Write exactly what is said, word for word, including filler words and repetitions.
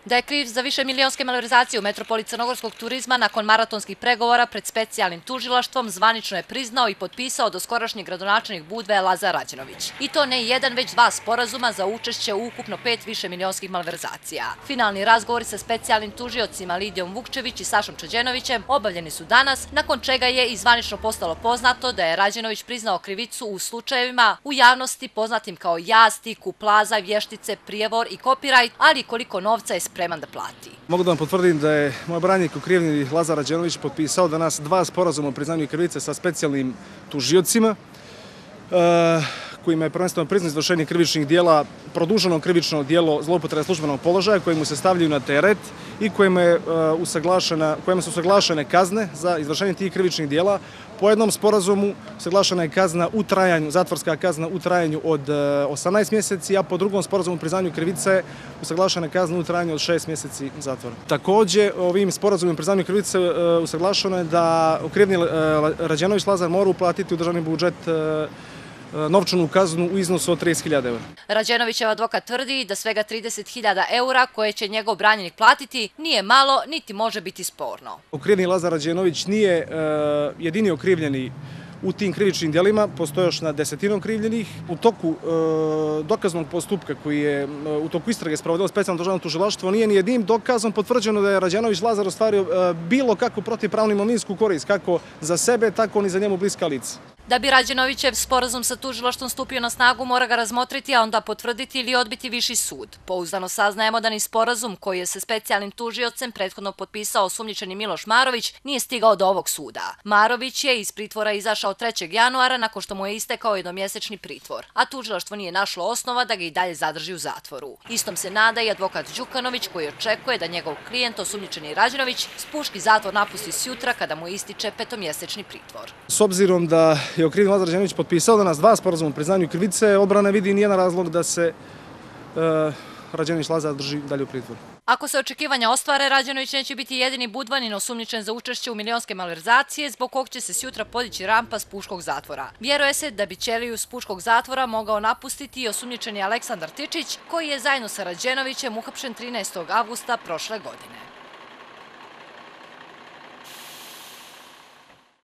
Da je kriv za više milionske malverzacije u metropoli crnogorskog turizma nakon maratonskih pregovora pred specijalnim tužilaštvom zvanično je priznao i potpisao doskorašnji gradonačelnik Budve Lazar Rađenović. I to ne jedan, već dva sporazuma za učešće u ukupno pet više milionskih malverzacija. Finalni razgovori sa specijalnim tužiocima Lidijom Vukčević i Sašom Čađenovićem obavljeni su danas, nakon čega je i zvanično postalo poznato da je Rađenović priznao krivicu u slučajevima u javnosti poznatim kao jasti, kuplaza, vještice, prijevor i kopirajt, ali koliko novca je spreman da plati. Mogu da vam potvrdim da je moj branik okrivljeni Lazar Rađenović potpisao danas dva sporazuma o priznanju krivice sa specijalnim tužiocima, kojima je prvenstveno priznao izvršenje krivičnih dijela, produženo krivično dijelo zloupotrebe službenog položaja, koje mu se stavljaju na teret i kojima su usaglašene kazne za izvršenje tih krivičnih dijela. Po jednom sporazumu usaglašena je kazna u trajanju, zatvorska kazna u trajanju od osamnaest mjeseci, a po drugom sporazumu o priznanju krivice usaglašena je kazna u trajanju od šest mjeseci zatvora. Također, ovim sporazumom o priznanju krivice usaglašeno je da okrivljeni Rađenović Lazar mora uplatiti u državni budžet novčanu kaznu u iznosu od trideset hiljada eura. Rađenovićev advokat tvrdi da svega trideset hiljada eura koje će njegov branjenik platiti nije malo, niti može biti sporno. Okrivljeni Lazar Rađenović nije jedini okrivljeni u tim krivičnim djelima, postoje još na desetinu okrivljenih. U toku dokaznog postupka koji je u toku istrage sprovodilo specijalno državno tužilaštvo nije ni jednim dokazom potvrđeno da je Rađenović Lazar ostvario bilo kakvu protivpravnu imovinsku korist, kako za sebe, tako ni za njemu bliska lica. Da bi Rađenovićev sporazum sa tužilaštvom stupio na snagu, mora ga razmotriti, a onda potvrditi ili odbiti viši sud. Pouzdano saznajemo da ni sporazum koji je sa specijalnim tužiocem prethodno potpisao osumnjičeni Miloš Marović nije stigao do ovog suda. Marović je iz pritvora izašao trećeg januara nakon što mu je istekao jednomjesečni pritvor, a tužilaštvo nije našlo osnova da ga i dalje zadrži u zatvoru. Istom se nada i advokat Đukanović, koji očekuje da njegov klijent, osumnjičeni Rađenović, spuški zatvor napusti sutra kada mu ističe petomjesečni pritvor. S obzirom da je okrivljeni Lazar Rađenović potpisao danas dva sporazuma o priznanju krivice, odbrana vidi nijedan razlog da se Rađenović Lazar drži dalje u pritvoru. Ako se očekivanja ostvare, Rađenović neće biti jedini Budvanin osumnjičen za učešće u milionske malverzacije, zbog kog će se sutra podići rampa s puškog zatvora. Vjeruje se da bi ćeliju s puškog zatvora mogao napustiti i osumnjičeni Aleksandar Tičić, koji je zajedno sa Rađenovićem uhapšen trinaestog avgusta prošle godine.